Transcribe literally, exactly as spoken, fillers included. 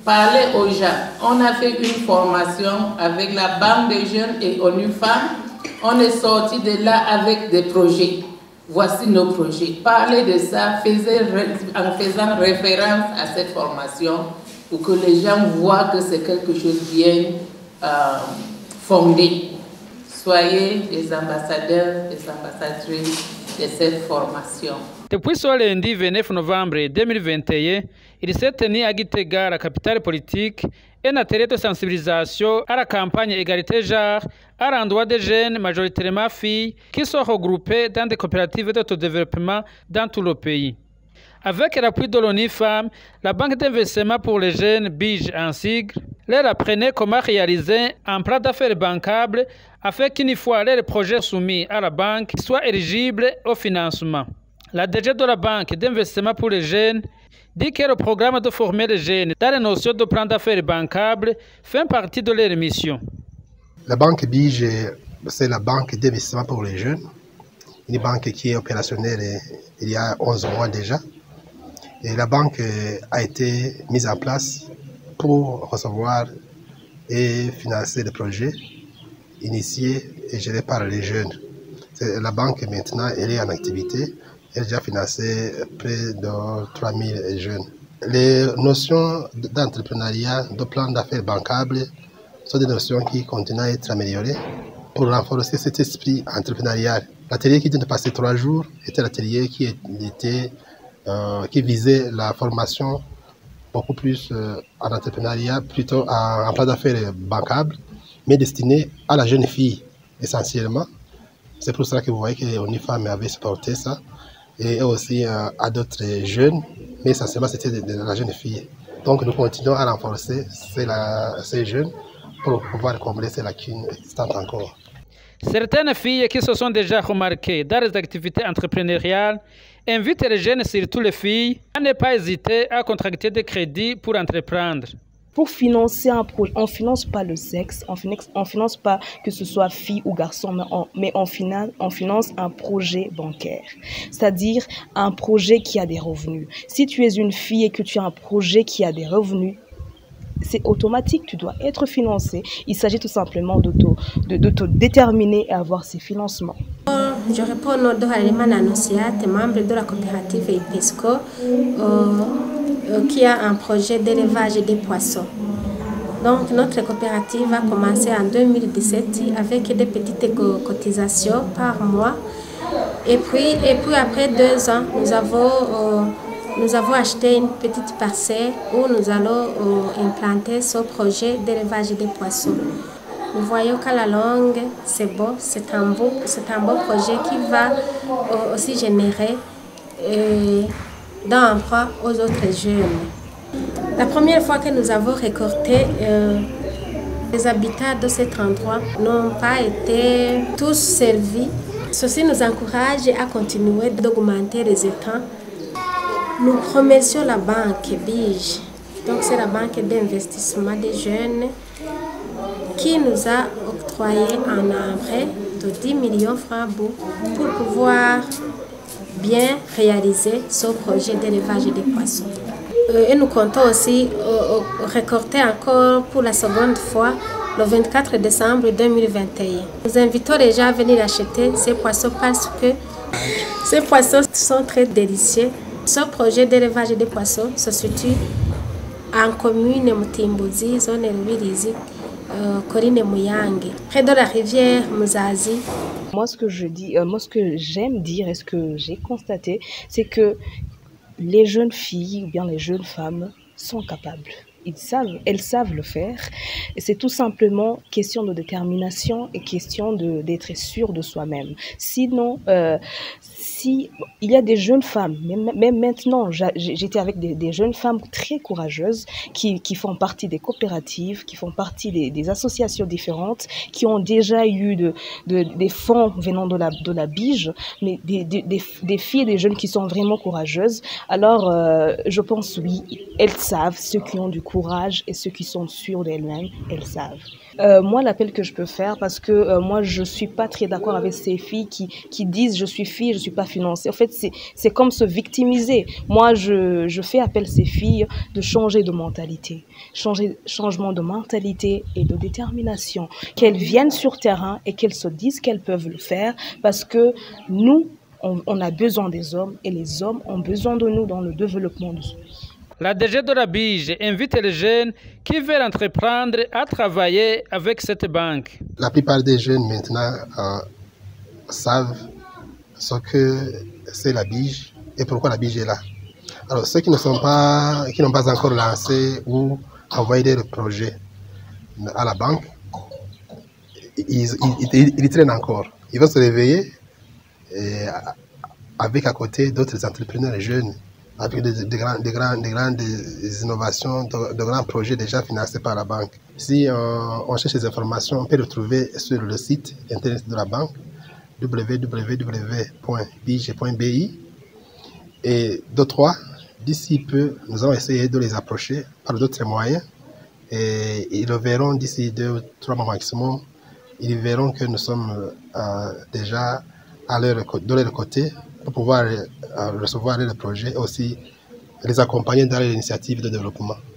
Parler aux gens. On a fait une formation avec la Banque des jeunes et ONU Femmes. On est sorti de là avec des projets. Voici nos projets. Parler de ça en faisant référence à cette formation pour que les gens voient que c'est quelque chose de bien euh, fondé. Soyez des ambassadeurs, des ambassadrices de cette formation. Depuis ce lundi vingt-neuf novembre deux mille vingt et un, il s'est tenu à Gitega, la capitale politique, un atelier de sensibilisation à la campagne Égalité Genre à l'endroit des jeunes, majoritairement filles, qui sont regroupées dans des coopératives d'autodéveloppement dans tout le pays. Avec l'appui de l'ONU Femmes, la Banque d'investissement pour les jeunes, B I J en sigle, leur apprenait comment réaliser un plan d'affaires bancable afin qu'une fois leurs projets soumis à la banque soient éligibles au financement. La D G de la Banque d'investissement pour les jeunes dit que le programme de former les jeunes dans les notions de plan d'affaires bancable fait partie de leur mission. La banque B I J, c'est la banque d'investissement pour les jeunes, une banque qui est opérationnelle il y a onze mois déjà. Et la banque a été mise en place pour recevoir et financer des projets initiés et gérés par les jeunes. La banque maintenant elle est en activité, elle a déjà financé près de trois mille jeunes. Les notions d'entrepreneuriat, de plan d'affaires bancables sont des notions qui continuent à être améliorées pour renforcer cet esprit entrepreneurial. L'atelier qui vient de passer trois jours était l'atelier qui était Euh, qui visait la formation beaucoup plus euh, en entrepreneuriat, plutôt en, en plan d'affaires bancable, mais destiné à la jeune fille essentiellement. C'est pour ça que vous voyez que l'ONU Femmes avait supporté ça, et aussi euh, à d'autres jeunes, mais essentiellement c'était de, de la jeune fille. Donc nous continuons à renforcer ces, la, ces jeunes pour pouvoir combler ces lacunes existantes encore. Certaines filles qui se sont déjà remarquées dans les activités entrepreneuriales invitent les jeunes, surtout les filles, à ne pas hésiter à contracter des crédits pour entreprendre. Pour financer un projet, on ne finance pas le sexe, on ne finance, on finance pas que ce soit fille ou garçon, mais on, mais on, finance, on finance un projet bancaire, c'est-à-dire un projet qui a des revenus. Si tu es une fille et que tu as un projet qui a des revenus, c'est automatique, tu dois être financé. Il s'agit tout simplement de te, de te déterminer à avoir ces financements. Je réponds au nom de Halimana Nociate, membre de la coopérative IPESCO, euh, euh, qui a un projet d'élevage des poissons. Donc notre coopérative a commencé en deux mille dix-sept avec des petites cotisations par mois. Et puis, et puis après deux ans, nous avons... Euh, Nous avons acheté une petite parcelle où nous allons euh, implanter ce projet d'élevage des poissons. Nous voyons qu'à la longue, c'est bon, c'est un, beau, un beau projet qui va euh, aussi générer euh, d'emplois aux autres jeunes. La première fois que nous avons récolté, euh, les habitants de cet endroit n'ont pas été tous servis. Ceci nous encourage à continuer d'augmenter les étangs. Nous remercions la banque B I J, donc c'est la banque d'investissement des jeunes, qui nous a octroyé un emprunt de dix millions de francs pour pouvoir bien réaliser ce projet d'élevage des poissons. Et nous comptons aussi récolter encore pour la seconde fois le vingt-quatre décembre deux mille vingt et un. Nous invitons les gens à venir acheter ces poissons parce que ces poissons sont très délicieux. Ce projet d'élevage des poissons se situe en commune Mutimbuzi, zone Rubirizi, euh, Corinne Muyange, près de la rivière Muzazi. Moi, ce que je dis, euh, moi, ce que j'aime dire et ce que j'ai constaté, c'est que les jeunes filles ou bien les jeunes femmes sont capables. Ils savent, elles savent le faire. Et c'est tout simplement question de détermination et question de, d'être sûr de soi-même. Sinon, euh, si il y a des jeunes femmes, même, même maintenant, j'étais avec des, des jeunes femmes très courageuses qui, qui font partie des coopératives, qui font partie des, des associations différentes, qui ont déjà eu de, de, des fonds venant de la, de la B I J, mais des, des, des, des filles, des jeunes qui sont vraiment courageuses. Alors, euh, je pense oui, elles savent, ceux qui ont du courage et ceux qui sont sûrs d'elles-mêmes, elles savent. Euh, moi, l'appel que je peux faire, parce que euh, moi, je ne suis pas très d'accord avec ces filles qui, qui disent « je suis fille, je ne suis pas financée ». En fait, c'est comme se victimiser. Moi, je, je fais appel à ces filles de changer de mentalité, changer, changement de mentalité et de détermination, qu'elles viennent sur terrain et qu'elles se disent qu'elles peuvent le faire, parce que nous, on, on a besoin des hommes et les hommes ont besoin de nous dans le développement de ce pays. La D G de la Bige invite les jeunes qui veulent entreprendre à travailler avec cette banque. La plupart des jeunes maintenant euh, savent ce que c'est la Bige et pourquoi la Bige est là. Alors ceux qui ne sont pas, qui n'ont pas encore lancé ou envoyé des projets à la banque, ils, ils, ils, ils traînent encore. Ils vont se réveiller et avec à côté d'autres entrepreneurs jeunes, avec des, des, grands, des, grands, des grandes innovations, de, de grands projets déjà financés par la banque. Si on, on cherche ces informations, on peut les retrouver sur le site internet de la banque, w w w point bige point b i. Et de trois, d'ici peu, nous allons essayer de les approcher par d'autres moyens. Et ils le verront d'ici deux ou trois mois maximum. Ils verront que nous sommes euh, déjà à leur, de leur côté pour pouvoir euh, recevoir les projets et aussi les accompagner dans les initiatives de développement.